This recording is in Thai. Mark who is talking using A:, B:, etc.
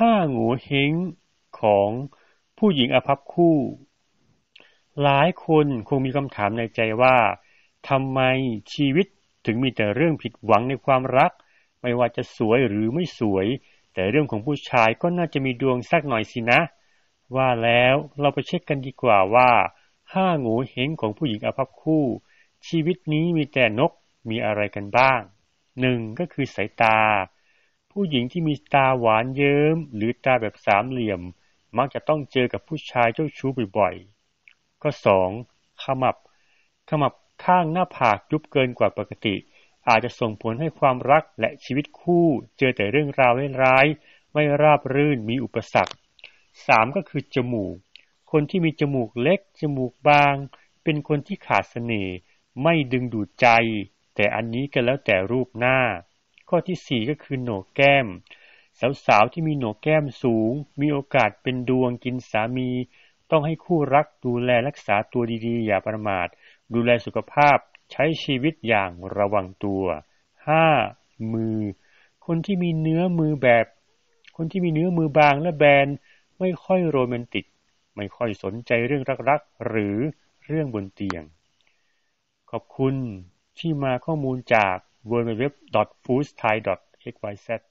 A: ห้าโง่เห้งของผู้หญิงอภัพคู่หลายคนคงมีคำถามในใจว่าทำไมชีวิตถึงมีแต่เรื่องผิดหวังในความรักไม่ว่าจะสวยหรือไม่สวยแต่เรื่องของผู้ชายก็น่าจะมีดวงสักหน่อยสินะว่าแล้วเราไปเช็คกันดีกว่าว่าห้าโง่เห้งของผู้หญิงอภัพคู่ชีวิตนี้มีแต่นกมีอะไรกันบ้างหนึ่งก็คือสายตาผู้หญิงที่มีตาหวานเยิ้มหรือตาแบบสามเหลี่ยมมักจะต้องเจอกับผู้ชายเจ้าชู้บ่อยๆ ข้อ2ขมับข้างหน้าผากยุบเกินกว่าปกติอาจจะส่งผลให้ความรักและชีวิตคู่เจอแต่เรื่องราวร้ายๆไม่ราบรื่นมีอุปสรรค3ก็คือจมูกคนที่มีจมูกเล็กจมูกบางเป็นคนที่ขาดเสน่ห์ไม่ดึงดูดใจแต่อันนี้ก็แล้วแต่รูปหน้าข้อที่4ก็คือโหนกแก้มสาวๆที่มีโหนกแก้มสูงมีโอกาสเป็นดวงกินสามีต้องให้คู่รักดูแลรักษาตัวดีๆอย่าประมาทดูแลสุขภาพใช้ชีวิตอย่างระวังตัว5มือคนที่มีเนื้อมือบางและแบนไม่ค่อยโรแมนติกไม่ค่อยสนใจเรื่องรักๆหรือเรื่องบนเตียงขอบคุณที่มาข้อมูลจาก www.foodthai.xyz